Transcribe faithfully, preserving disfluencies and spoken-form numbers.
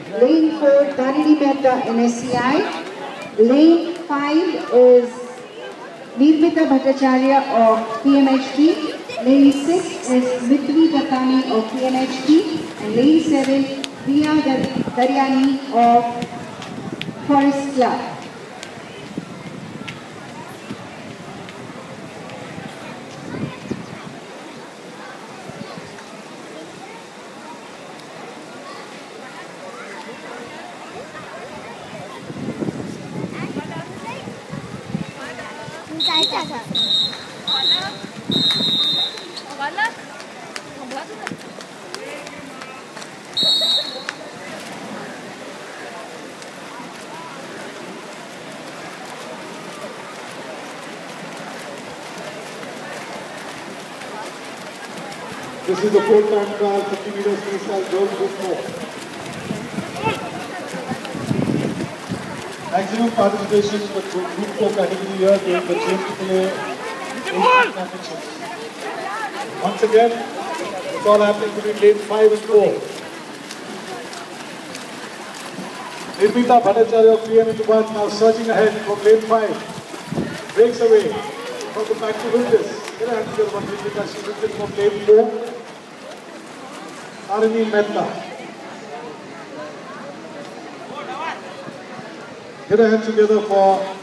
Lane four, Neermita in S C I. Lane five is Neermita Bhattacharya of P M H D. Lane six is Mitri Dattani of P M H D. And lane seven, Priya Daryani of Forest Club. This is the fourth time trial, fifty meters freestyle girls group four. Maximum participation in the group four category here during the Chembur championships. Once again, it's all happening between lane five and four. Neermita Bhattacharya of P M H one now surging ahead from lane five. Breaks away from the back to win this. Get a hand together for Neermita. She wins it from lane four. Neermita. Get a hand together for